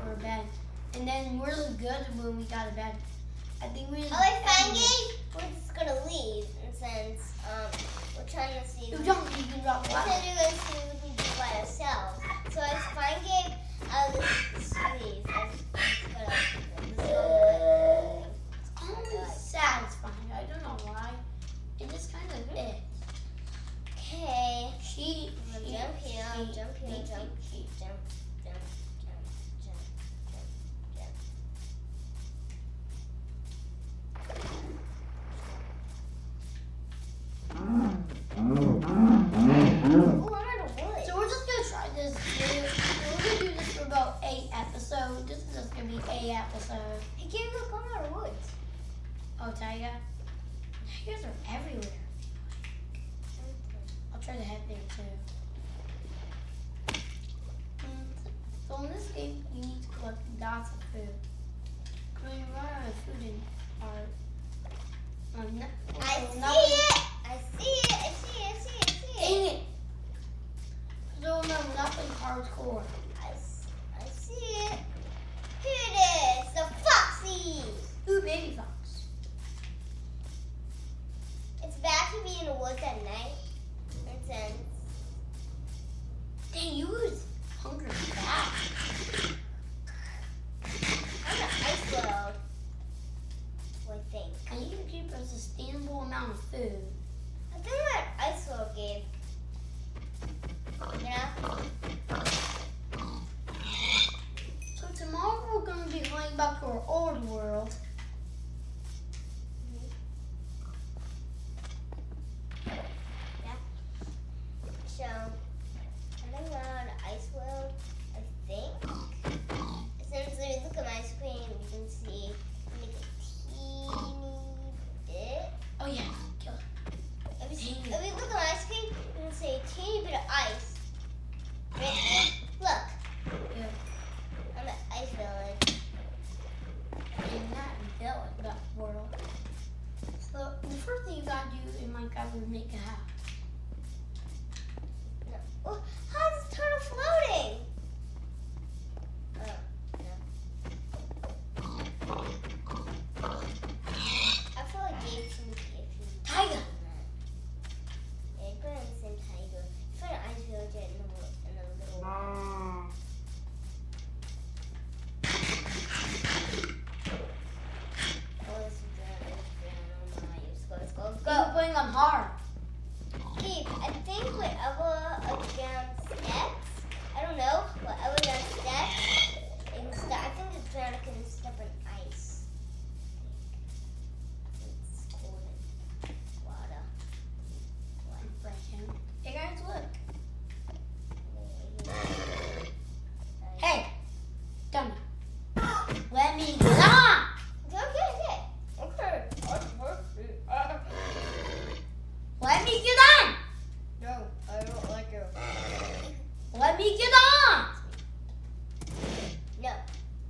our bed. And then we're really good when we got a bed. I think we. We're just gonna leave since we're trying to see. You can drop We're trying to go see what we can do by ourselves. So if Fine Game out of the series, I'm just gonna. It's satisfying. I don't know why. It just kind of fits. Okay. Jump here, jump here, jump, jump, jump. So we're just gonna try this. We're gonna do this for about 8 episodes. This is just gonna be 8 episodes. Hey, can't go come out of woods. Oh, Tyga. Tigers are everywhere. I'll try to head there too. So in this game, you need to collect lots of food. When you run out of food in our I see it. Dang it! So remember, we're not playing hardcore. I see it. Here it is, the Foxy. Ooh, baby fox. It's bad to be in the woods at night. Dang, you was hungry bad. I'm an ice world, I think. And you can keep a sustainable amount of food. I think we're at ice world, Gabe. Yeah? So tomorrow we're going to be going back to our old world. Yeah. So, I think we're on the ice world, I think. Since we look at my screen, we can see like a teeny bit. Oh yeah, kill it. If we look at my screen, we can see a teeny bit of ice. Right here. Look. Yeah. I'm at Ice Village. In that village, that world. So the first thing you gotta do in Minecraft is make a house. No. Oh, how's the turtle floating? I feel like Gabe should be if he. Tiger. Yeah, go ahead and send Tiger. It's for the Ice Village in a little while. Oh, this is good. Let's go. You're putting on hard. Gabe, I think whatever against steps, I don't know, whatever against steps, I think the dragon can step in ice. It's cold in water. Hey guys, look. Hey, dummy. Let me get on. Okay. Let me get on. No, I don't like you. Let me get on. No.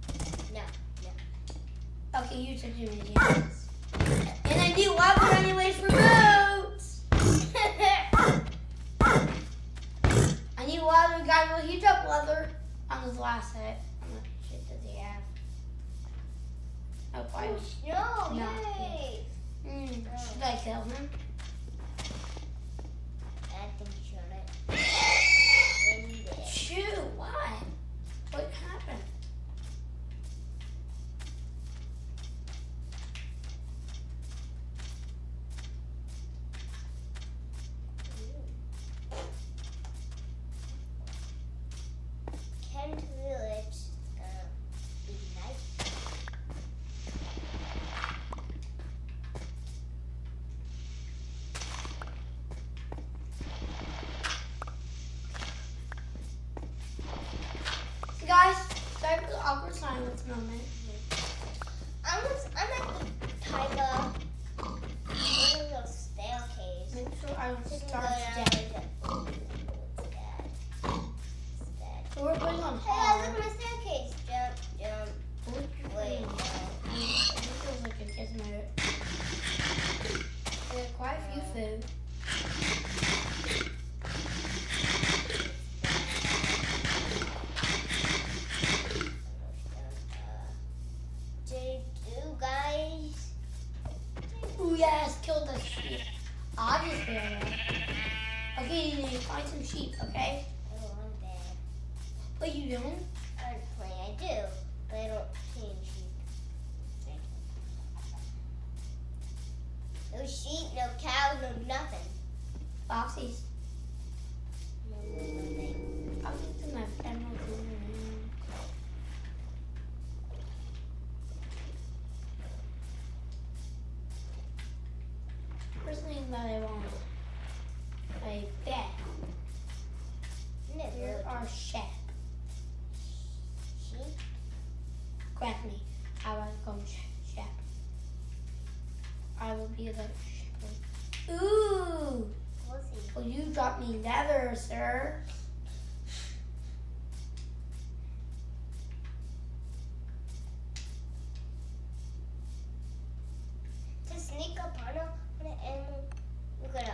Okay, you took your ideas. And I need leather anyways for boots. I need leather, guys. Will he drop leather on his last hit? How much shit does he have? Oh, fine. No, No. yay. Should I kill him? I think you shouldn't. Shoot, why? What happened? Kent Village is gonna be nice. So guys, sorry for the awkward silence moment. I'm at the tiger. There's a little staircase. Make sure I don't You can go start down today. like that. Oh, it's dead. It's dead. So we're putting on Hey guys, hard. look at my staircase. Jump. Wait, no. It feels like a kiss my There are quite a few food. sheep, okay? I don't want that. But you don't? Honestly, I do, but I don't see any sheep. No sheep, no cows, no nothing. Foxies. No nothing. I'll get to my animal food. First thing that I want, a bed. Here are chef. Sheep? Grant me. I will become chef. I will be the shepherd. Ooh! We'll see. Well, you dropped me leather, sir. To sneak up on an animal, we gotta,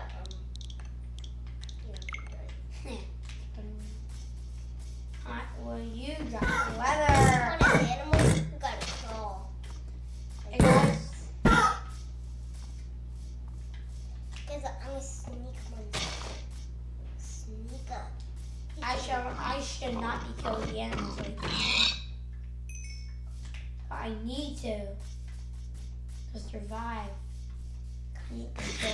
Well, you dropped the leather. on an animal, we gotta crawl. Hey guys, Guys, I'm gonna sneak one. Sneak up. I should not be killing the animals like this. But I need to survive. I need to kill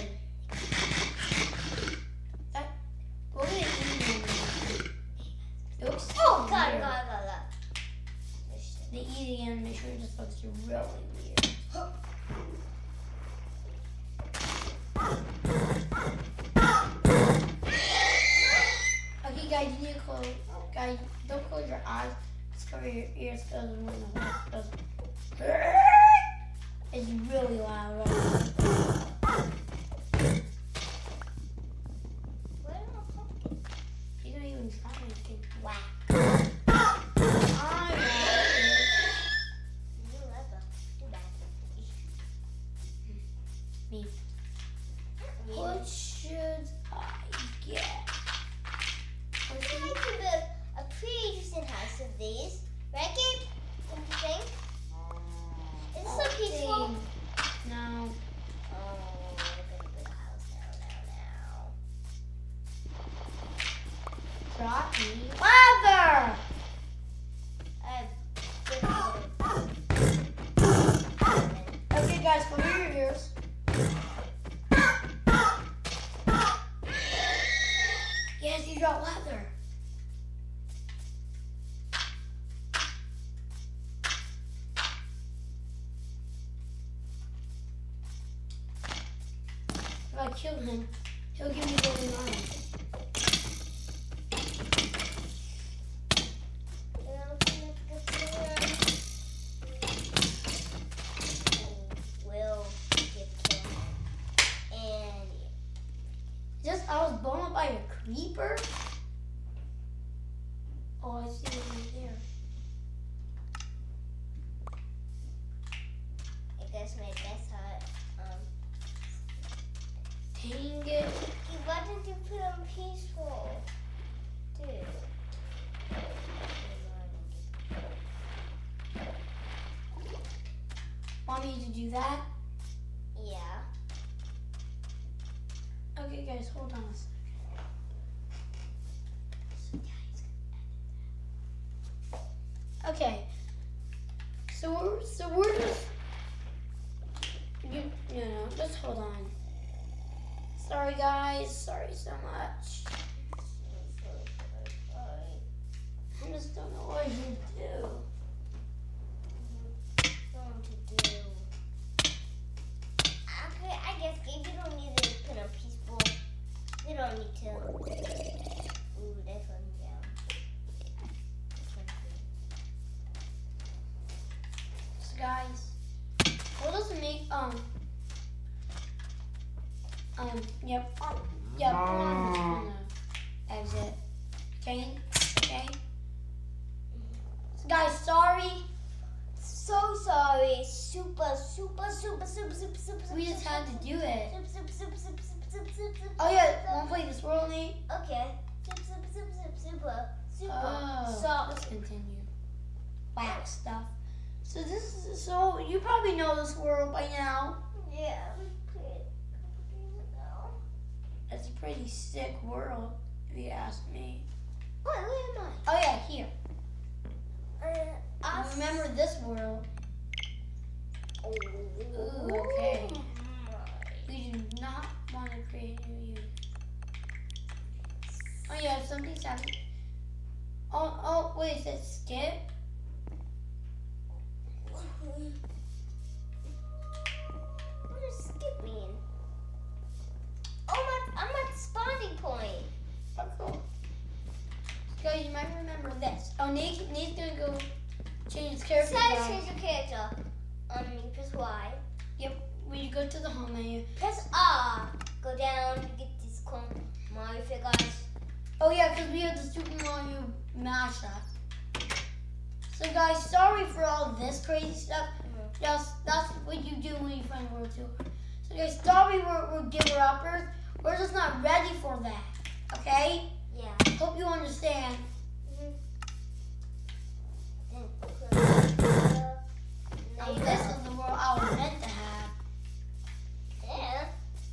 that. Look at the animal. It looks so Oh, God. weird. The eating animation just looks really weird. Okay, guys, you need to close. Guys, don't close your eyes. Just cover your ears because it's really loud right now. Where are my pumpkins? You don't even try to get whack. New leather. Too bad. Me. What should I get? I think I can build a pretty decent house of these. Right, Gabe? Don't you think? Is this so peaceful? No. Oh, we're gonna build a house now. Drop me leather! Okay, guys, cover your ears. Yes, you dropped leather. If I kill him, he'll give me golden armor. Will get killed. And Just I was blown up by a creeper. Oh, I see it right there. I guess my best hut. Dang it. Why didn't you put on peaceful? Dude. Want me to do that? Yeah. Okay, guys, hold on a second. Okay. So we're just just hold on. Sorry guys, sorry so much. I just don't know what to do. Okay, I guess Gabe, you don't need to put on peaceful. You don't need to. Ooh, that's one down. This one's good. So guys, we'll just make I'm just gonna exit. Okay. So guys, sorry. So sorry. Super. We just had to do it. Super. Oh yeah, wanna play this world, Nate? Okay. Super. Oh, let's continue. Whack stuff. So you probably know this world by now. Yeah, we played a couple days ago. It's a pretty sick world. if you ask me. Wait, where am Oh yeah, here. I? Remember this world. Ooh, okay. We do not want to create a new unit. Oh yeah, something's happening. Oh, wait, is it skip? What does skip mean? Oh, I'm at the spawning point. Oh, cool. Guys, you might remember this. Oh, Nate's gonna go change his character. Decided to change your character. You press Y. Yep, when you go to the home menu. Press R. Go down to get these Mario figures. Oh yeah, because we have the Super Mario mashup. So guys, sorry for all this crazy stuff. Yes, that's what you do when you find World Tour. So guys, sorry we're giver-uppers. We're just not ready for that. Okay? Yeah. Hope you understand. Oh, this is the world I was meant to have. Yeah.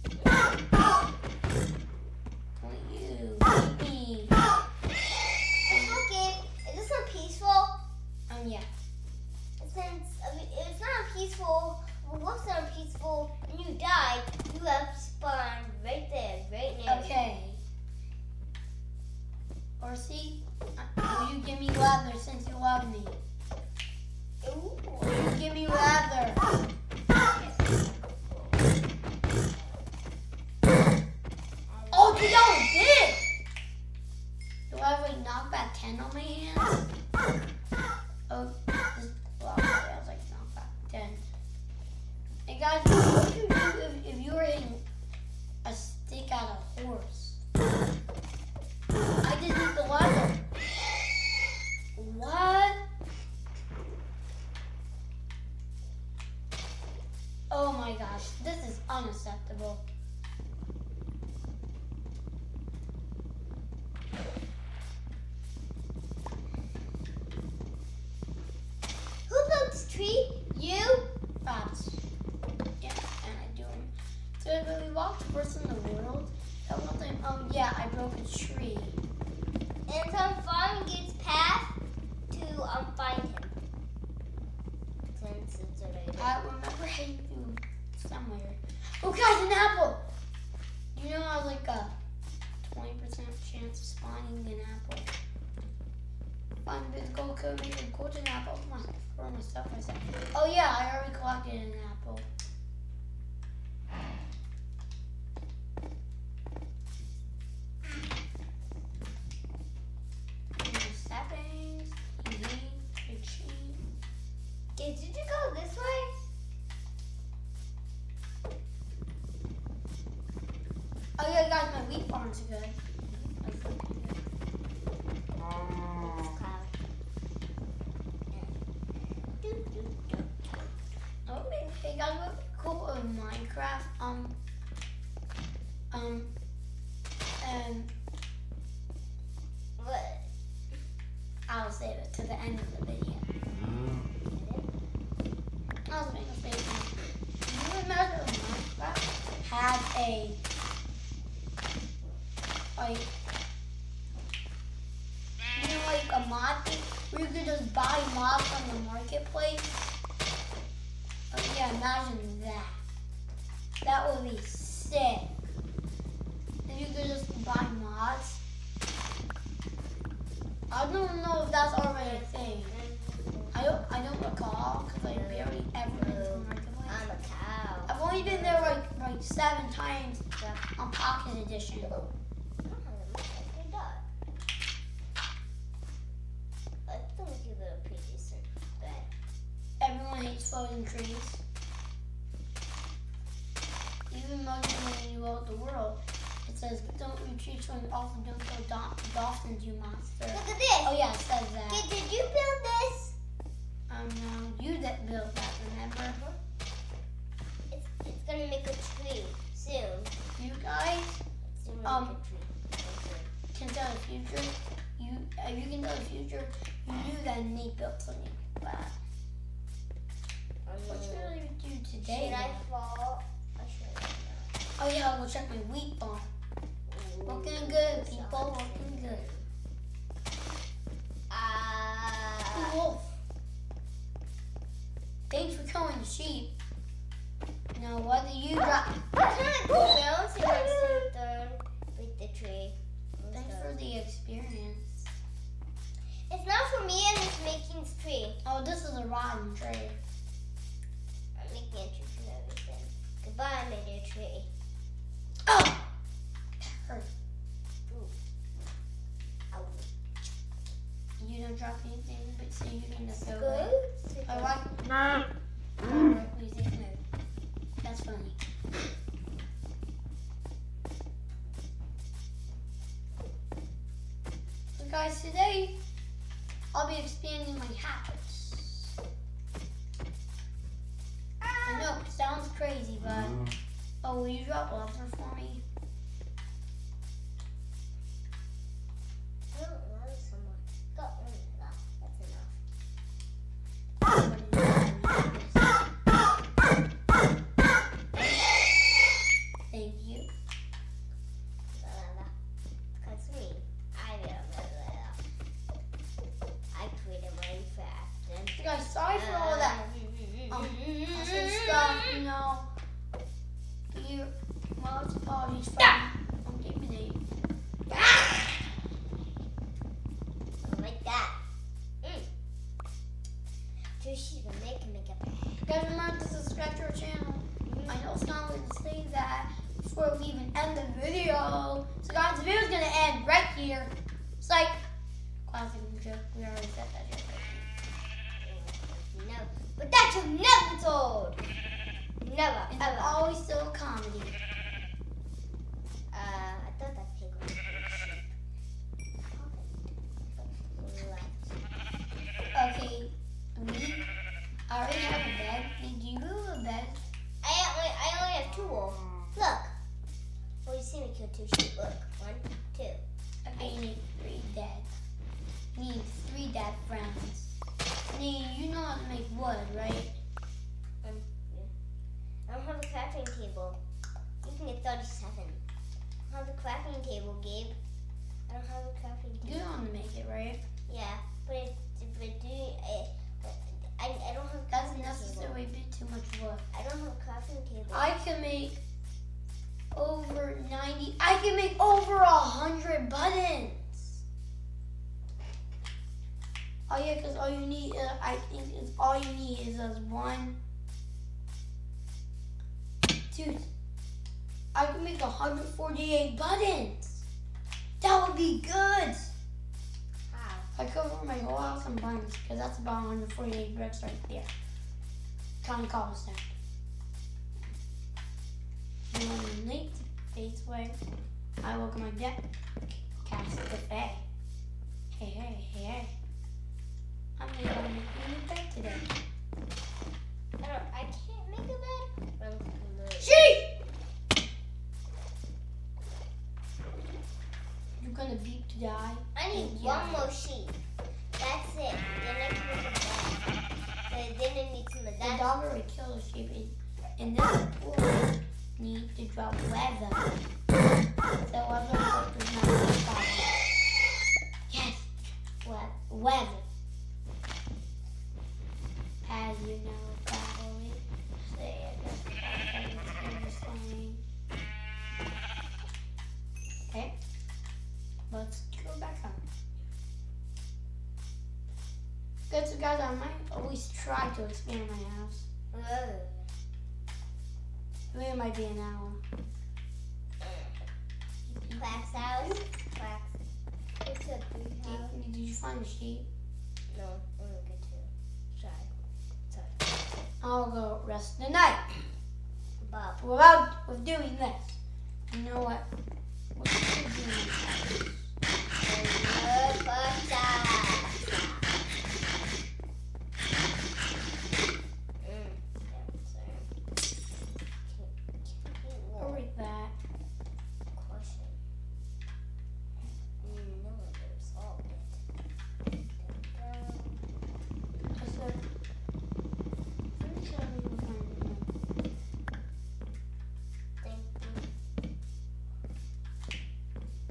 Point you. Point me. Okay. Is this not peaceful? Yeah. Since it's not peaceful, it looks not peaceful, and you die, you have to spawn right there, right now. Okay. Orsi, will you give me leather since you love me? Ooh. Will you give me leather? Oh, dude, that was big! Do I have like knockback 10 on my hands? Oh, this block has like knockback 10. Hey guys, what would you do if you were hitting a stick at a horse? I just need the leather. What? Oh my gosh, this is unacceptable. Who built this tree? You? Props. Yeah, and I do them. So when we walked first in the world, that one time, yeah, I broke a tree. And so I'm following its path to find him. Since it's already. I remember heading through somewhere. Oh guys, an apple! You know I was like a 20% chance of spawning an apple. Find this gold code, make a golden apple for myself. Oh yeah, I already collected an apple. Settings, Okay, did you go this way? oh yeah, guys, my wheat farms are good. Oh, hey guys, what would be cool in Minecraft? What? I'll save it to the end of the video. I was making a statement. You remember Minecraft had a like a mod thing where you could just buy mods from the marketplace? Oh yeah, imagine that. That would be sick. If you could just buy mods. I don't know if that's already a thing. I don't recall because I barely ever been to the marketplace. I'm a cow. I've only been there like 7 times on Pocket Edition. I think you got a pretty decent bed. Everyone hates floating trees. Even when you go out the world, it says don't retreat from also don't kill dolphins, you monster. Look at this. Oh yeah, it says that. Okay, did you build this? No, you that built that, remember? It's gonna make a tree soon. You guys It's gonna make a tree. can tell the future. If you can tell the future, you knew that Nate built something like that. What should I do today? Should I fall? Or should I not? Oh yeah, I'll go check my wheat farm. Ooh. Looking good, people. Looking good. Wolf. Thanks for killing the sheep. Now, what do you got? What kind of girls you want to done with the tree? Thanks for the experience. It's not for me, I'm just making this tree. Oh, this is a rotten tree. I'm making a tree for everything. Goodbye, my dear tree. Oh! That hurt. Ow. You don't drop anything, but so you can just go Good. away. I like. Alright, music mode. That's funny. So guys, today I'll be expanding my habits. I know it sounds crazy, but oh, will you drop leather for me? I don't want so much. Got one of that. That's enough. Thank you. Because me, I made I created Minecraft. And So guys, sorry for all that extra stuff, you know. Well, it's apologies from I'm keeping it. like that. Just make a Guys, remember to subscribe to our channel. I know it's not weird to say that before we even end the video. So guys, the video's gonna end right here. It's like classic joke. We already said that joke. No, but that you never told. Never, And ever. always still a comedy. I thought that pig was Okay, I already have a bed. Did you have a bed? I only have 2 wolves. Look. Well, you see me kill 2 sheep. Look. 1, 2. Okay, you need 3 dead. You need 3 dead friends. You know how to make wood, right? Yeah. I don't have a crafting table. You can get 37. I don't have a crafting table, Gabe. I don't have a crafting You table. know how to make it, right? Yeah, but I don't have a That's crafting necessary, table. bit too much wood. I don't have a crafting table. I can make over 90. I can make over 100 buttons. Oh yeah, because all you need, I think, is all you need is just 1, 2. I can make 148 buttons. That would be good. How? I cover my whole house in buttons because that's about 148 bricks right there. Counting cobblestone. And when late fades away, I look at my deck. Cast the bay. Hey. I'm gonna make a new bed today. I can't make a bed. Sheep! You're gonna beat to die. I need one more sheep. That's it. Then I can make a bed. But then I need some of The that. dog already killed a sheep, and this pool needs to drop weather. So weather is not a problem. Yes, weather. As you know, probably. Say it. Okay, let's go back up. Good, so guys, I might always try to expand my house. It might be an hour. Quack's house. Quack's. It's a big house. Did you find a sheep? No, only good 2. Sorry. I'll go rest the night. Bob. With doing this. You know what? What should we do? Hurry that. Question. No, there's all it. Pretty sure we will find it. Thank you.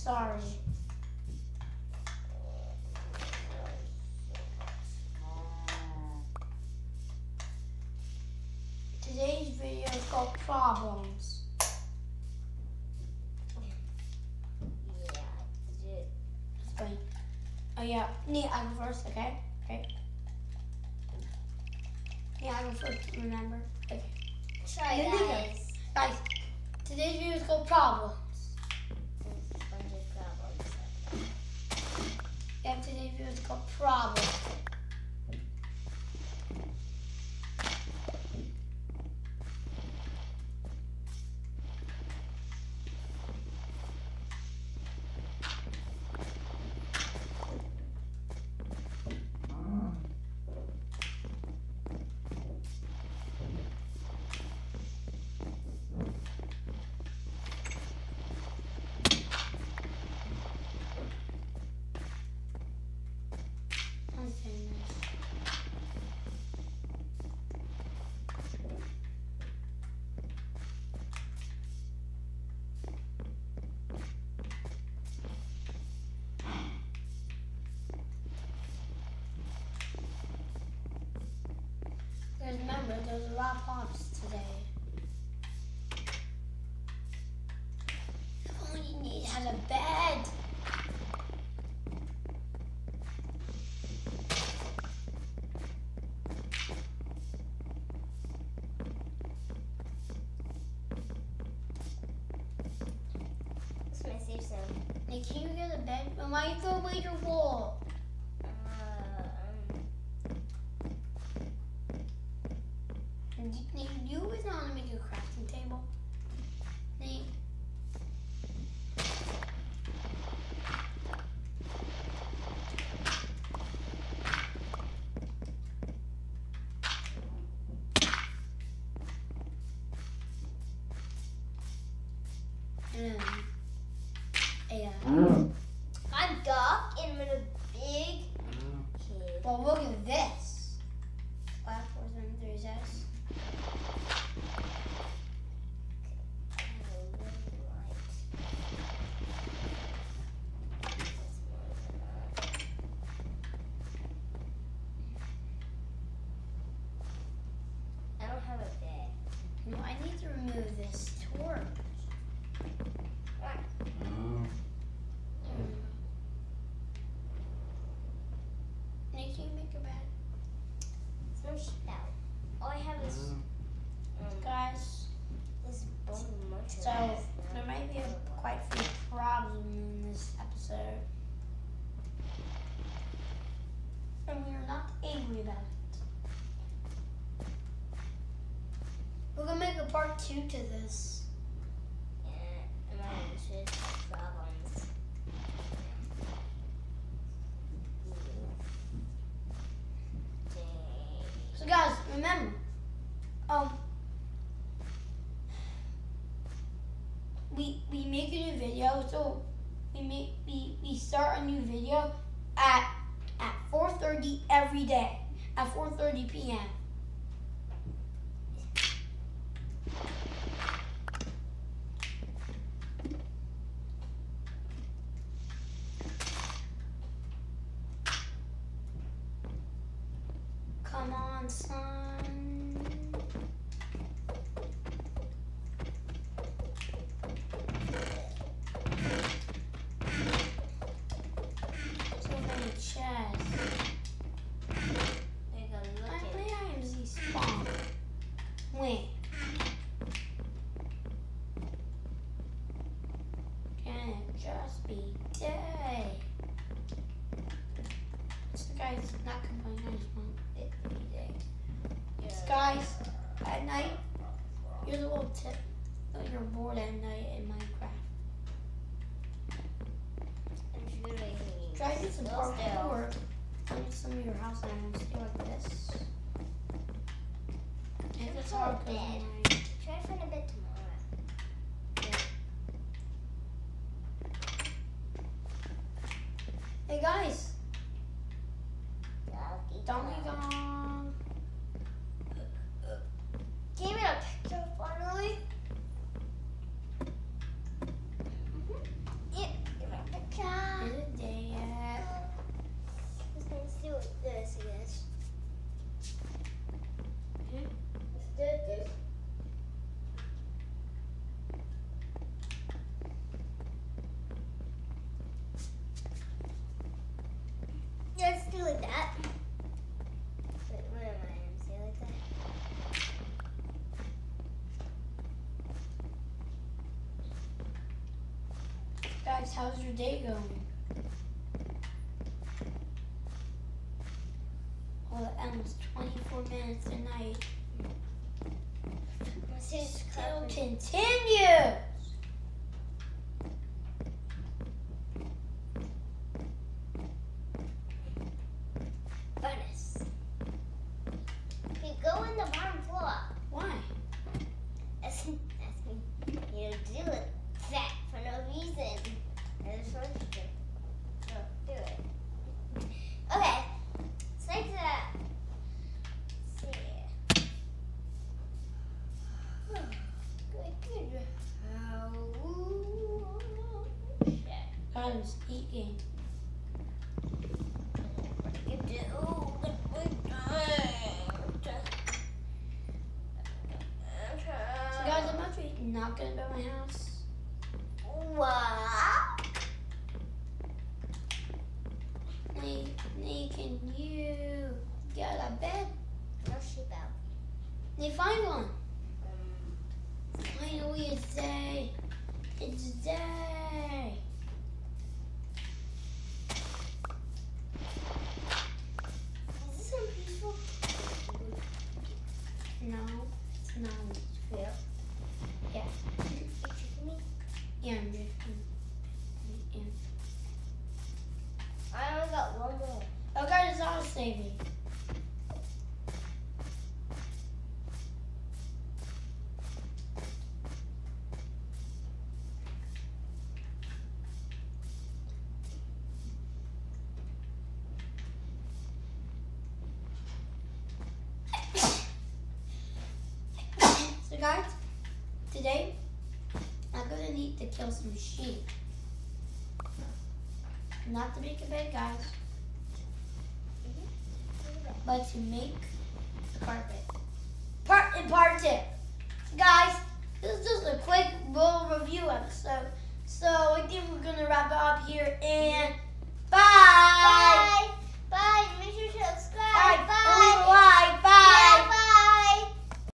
sorry. Today's video is called Problems. Yeah, It's funny. Oh yeah, Nate, I go first, okay? Okay. Yeah, I go first, remember? Okay. try Then we go. guys. Guys, today's video is called Problems. Yeah, today's video is called Problems. Guys, remember, there's a lot of problems today. All you need has a bed. What's my safe zone? Nick, can you get a bed? Why you throw away your wall? Nate, you always know how to make a crafting table. Nate. Yeah. I'm dark and with a big kid. Well, look at this. 5, 4, 7, 3 says. I don't have a bed. No, I need to remove this torch. Nick, can you make a bed? There's no shit out. All I have is Guys, this bone motor. so there might be quite a few problems in this episode. And we are not angry about it. We're gonna make a part 2 to this. Yeah, and my should have problems. So guys, remember, we make a new video, so we start a new video at 4:30 every day, at 4:30 p.m. Come on, son. So many chests. They go How looking. many items he spawn? Wait. Can it just be day? This guy's not complaining, I just want it to be day. Yes, guys, at night, here's a little tip. When you're bored at night in Minecraft, try to get some parkour on some of your house items. Stay like this. If it's hard, Bed. because Try to find a bed tomorrow. hey guys, Donkey Donkey Kong. Kong. Give me a picture finally. Yeah, give me a do this, I guess. Let's do this. Let's do it that. Wait, what am I going to say like that? Guys, how's your day going? Well, it ends 24 minutes tonight. Let's do this Still cup. continue. Bonus. Okay, go in the bottom floor. Why? That's me. You do it that for no reason. I just want you to. No, do it. Okay. It's like that. Let's see. Good. Oh, shit. Guys, eating. You do. So guys, I'm actually not gonna build my house. What? Nate, can you get a bed? No sheep out. Nate, find one. Finally, it's day. It's day. Is this unpeaceful? No, it's not. Yeah. Yeah. You kicking me? Yeah, I'm just. Yeah. I only got one more. Oh, guys, it's auto saving. So guys, today I'm gonna need to kill some sheep. Not to make a bed, guys, but to make a carpet. Part tip. Guys, this is just a quick little review episode. So I think we're gonna wrap it up here and bye. Bye. Bye. Make sure to subscribe. Bye. And leave a like.